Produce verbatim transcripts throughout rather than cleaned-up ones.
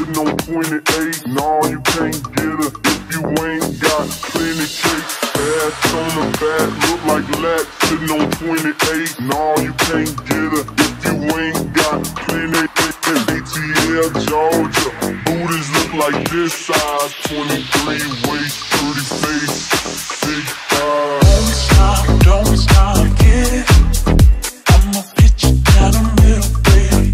sitting on twenty-eight. No, you can't get her if you ain't got plenty cake. Ass on the back, look like Lax, sitting on twenty-eight. No, you can't get her if you ain't got plenty cake. A T L, Georgia, booties look like this size. twenty-three waist, pretty face, big thighs. Don't stop, don't stop, get it. I'ma pitch it down the middle, baby.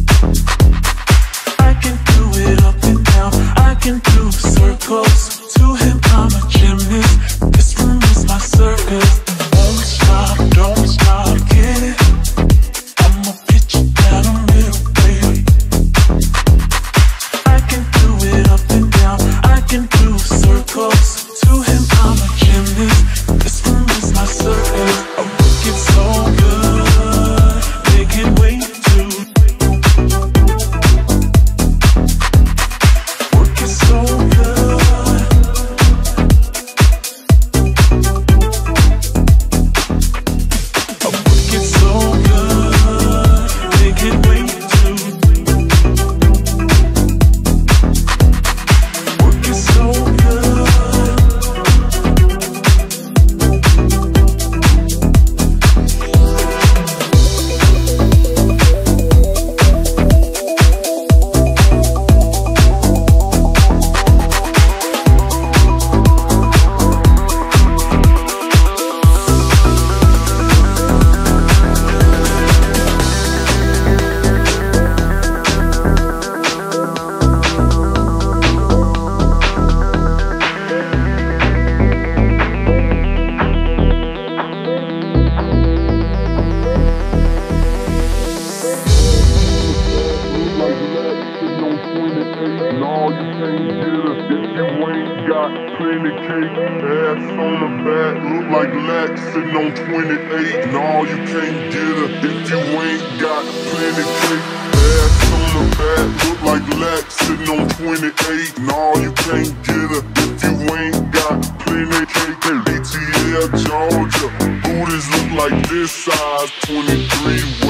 I can do it up and down, I can do circles. To him I'm a gymnast, this room is my circus. Don't stop, don't stop, get it. I'ma pitch it down the middle, baby. I can do it up and down, I can do circles. To him I'm a gymnast, this room is my circus. I'm looking so good, they can't wait to. Working so good. I'm working so good, they can't wait to. Working so good. No, you can't get her if you ain't got plenty cake. Ass on the back, look like Lax, sitting on twenty-eight. No, you can't get her if you ain't got plenty cake. Ass on the back, look like Lax, sitting on twenty-eight. No, you can't get her if you ain't got plenty cake. A T L, Georgia, booties look like this size. twenty-three